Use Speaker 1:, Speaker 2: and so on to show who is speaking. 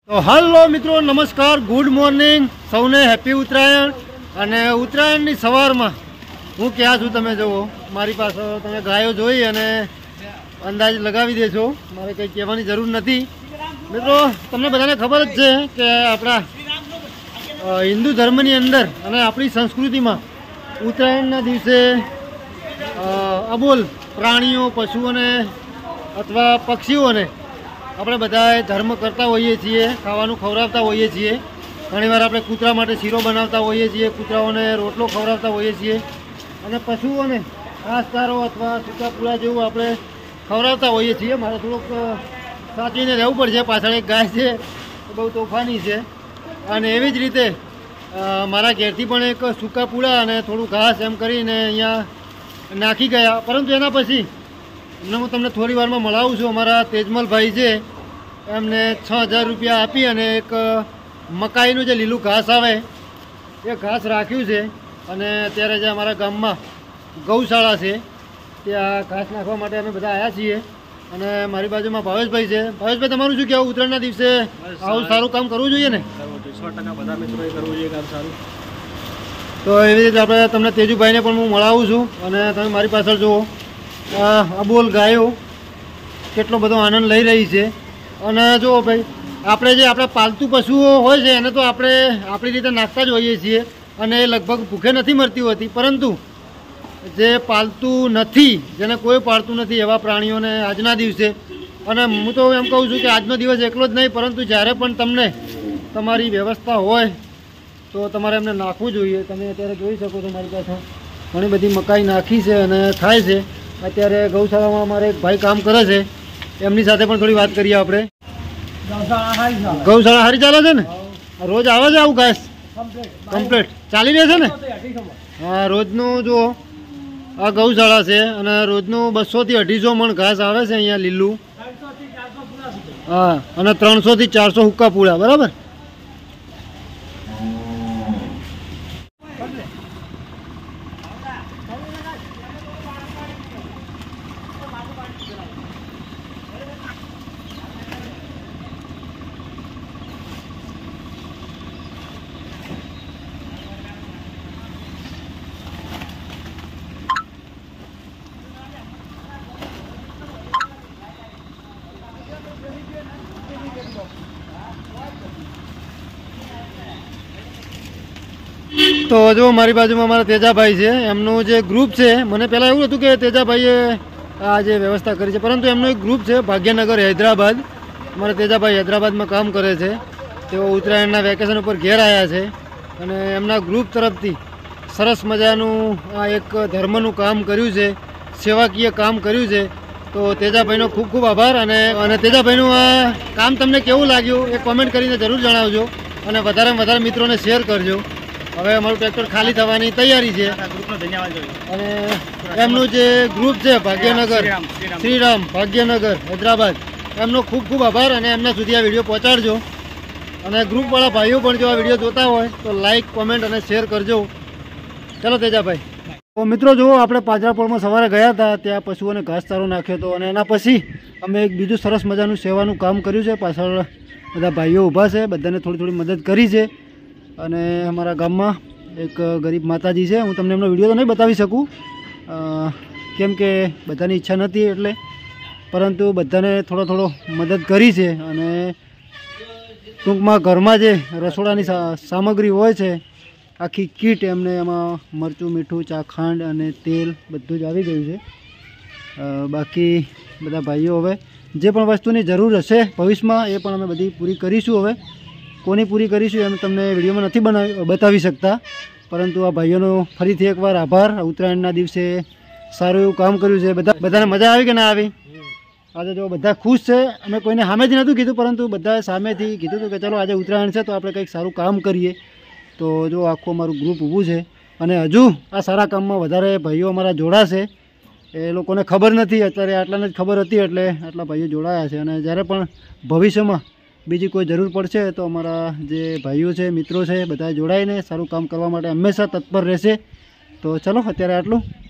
Speaker 1: તો હાલો મિત્રો, નમસ્કાર, ગુડ મોર્નિંગ, સૌને હેપી ઉત્તરાયણ. અને ઉત્તરાયણની સવારમાં હું ક્યાં છું તમે જુઓ, મારી પાસે તમે ગાયો જોઈ અને અંદાજ લગાવી દેશો, મારે કંઈ કહેવાની જરૂર નથી. મિત્રો તમને બધાને ખબર જ છે કે આપણા હિન્દુ ધર્મની અંદર અને આપણી સંસ્કૃતિમાં ઉત્તરાયણના દિવસે અબોલ પ્રાણીઓ, પશુઓને અથવા પક્ષીઓને આપણે બધા ધર્મ કરતા હોઈએ છીએ, ખાવાનું ખવડાવતા હોઈએ છીએ. ઘણીવાર આપણે કૂતરા માટે શીરો બનાવતા હોઈએ છીએ, કૂતરાઓને રોટલો ખવડાવતા હોઈએ છીએ અને પશુઓને ઘાસચારો અથવા સૂકા પૂળા જેવું આપણે ખવડાવતા હોઈએ છીએ. મારે થોડુંક સાચવીને રહેવું પડશે, પાછળ એક ગાય છે બહુ તોફાની છે. અને એવી જ રીતે મારા ઘેરથી પણ એક સૂકા પૂળા અને થોડું ઘાસ એમ કરીને અહીંયા નાખી ગયા. પરંતુ એના પછી હું તમને થોડી વારમાં મળાવું છું. અમારા તેજમલભાઈ છે, એમને 6000 રૂપિયા આપી અને એક મકાઈનું જે લીલું ઘાસ આવે એ ઘાસ રાખ્યું છે. અને અત્યારે જે અમારા ગામમાં ગૌશાળા છે ત્યાં ઘાસ નાખવા માટે અમે બધા આવ્યા છીએ. અને મારી બાજુમાં ભાવેશભાઈ છે. ભાવેશભાઈ, તમારું શું કહેવું? ઉત્તરાયણના દિવસે આવું સારું કામ કરવું જોઈએ ને?
Speaker 2: 100% બધા મિત્રોએ કરવું જોઈએ કામ સારું.
Speaker 1: તો એવી રીતે આપણે તમને તેજુભાઈને પણ હું મળાવું છું. અને તમે મારી પાછળ જુઓ, અબોલ ગાયો કેટલો બધો આનંદ લઈ રહી છે. અને જુઓ ભાઈ, આપણે જે આપણા પાલતુ પશુઓ હોય છે એને તો આપણે આપણી રીતે નાખતા જ હોઈએ છીએ અને એ લગભગ ભૂખે નથી મરતી હોતી. પરંતુ જે પાલતુ નથી, જેને કોઈ પાળતું નથી એવા પ્રાણીઓને આજના દિવસે, અને હું તો એમ કહું છું કે આજનો દિવસ એકલો જ નહીં, પરંતુ જ્યારે પણ તમને તમારી વ્યવસ્થા હોય તો તમારે એમને નાખવું જોઈએ. તમે અત્યારે જોઈ શકો છો મારી પાસે ઘણી બધી મકાઈ નાખી છે અને ખાય છે. અત્યારે ગૌશાળામાં અમારે એક ભાઈ કામ કરે છે, એમની સાથે પણ થોડી વાત કરીએ આપણે. ગૌશાળા સારી ચાલે છે ને? રોજ આવે છે આવું ઘાસ? કમ્પ્લીટ ચાલી રહે છે ને? હા, રોજનું જુઓ આ ગૌશાળા છે અને રોજનું 200 થી 250 મણ ઘાસ આવે છે અહીંયા લીલું. હા, અને 300 થી 400 હુક્કા પૂળા, બરાબર? તો જો મારી બાજુમાં મારા તેજાભાઈ છે, એમનું જે ગ્રુપ છે. મને પહેલાં એવું હતું કે તેજાભાઈએ આ જે વ્યવસ્થા કરી છે, પરંતુ એમનું એક ગ્રુપ છે ભાગ્યનગર, હૈદરાબાદ. મારા તેજાભાઈ હૈદરાબાદમાં કામ કરે છે. તેઓ ઉત્તરાયણના વેકેશન ઉપર ઘેર આવ્યા છે અને એમના ગ્રુપ તરફથી સરસ મજાનું આ એક ધર્મનું કામ કર્યું છે, સેવાકીય કામ કર્યું છે. તો તેજાભાઈનો ખૂબ ખૂબ આભાર. અને તેજાભાઈનું આ કામ તમને કેવું લાગ્યું એ કોમેન્ટ કરીને જરૂર જણાવજો અને વધારેમાં વધારે મિત્રોને શેર કરજો. હવે અમારું ટ્રેક્ટર ખાલી થવાની તૈયારી છે અને એમનું જે ગ્રુપ છે ભાગ્યનગર, શ્રીરામ ભાગ્યનગર, હૈદરાબાદ, એમનો ખૂબ ખૂબ આભાર. અને એમના સુધી આ વિડીયો પહોંચાડજો. અને ગ્રુપવાળા ભાઈઓ પણ જો આ વિડીયો જોતા હોય તો લાઇક, કોમેન્ટ અને શેર કરજો. ચલો તેજાભાઈ. તો મિત્રો જુઓ, આપણે પાંજરાપોળમાં સવારે ગયા હતા, ત્યાં પશુઓને ઘાસચારો નાખ્યો હતો અને એના પછી અમે એક બીજું સરસ મજાનું સેવાનું કામ કર્યું છે. પાછળ બધા ભાઈઓ ઊભા છે, બધાને થોડી થોડી મદદ કરી છે. અને અમારા ગામમાં એક ગરીબ માતાજી છે, હું તમને એમનો વિડીયો તો નહીં બતાવી શકું કેમ કે બધાની ઈચ્છા નથી એટલે, પરંતુ બધાને થોડો મદદ કરી છે. અને ટૂંકમાં ઘરમાં જે રસોડાની સામગ્રી હોય છે, આખી કીટ એમને એમાં મરચું, મીઠું, ચા, ખાંડ અને તેલ બધું જ આવી ગયું છે. બાકી બધા ભાઈઓ હવે જે પણ વસ્તુની જરૂર હશે ભવિષ્યમાં એ પણ અમે બધી પૂરી કરીશું. હવે કોની પૂરી કરીશું એમ તમને વિડીયોમાં નથી બતાવી શકતા, પરંતુ આ ભાઈઓનો ફરીથી એકવાર આભાર. ઉત્તરાયણના દિવસે સારું એવું કામ કર્યું છે. બધાને મજા આવી કે ના આવી? આજે જો બધા ખુશ છે. અમે કોઈને સામેથી નહોતું કીધું, પરંતુ બધા સામેથી કીધું હતું કે ચલો આજે ઉત્તરાયણ છે તો આપણે કંઈક સારું કામ કરીએ. તો જો આખું અમારું ગ્રુપ ઊભું છે અને હજુ આ સારા કામમાં વધારે ભાઈઓ અમારા જોડાશે. એ લોકોને ખબર નથી, અત્યારે આટલાને જ ખબર હતી એટલે આટલા ભાઈઓ જોડાયા છે. અને જ્યારે પણ ભવિષ્યમાં બીજી કોઈ જરૂર પડશે તો અમારા જે ભાઈઓ છે, મિત્રો છે, બધા જોડાઈને સારું કામ કરવા માટે હંમેશા તત્પર રહેશે. તો ચલો અત્યારે આટલું.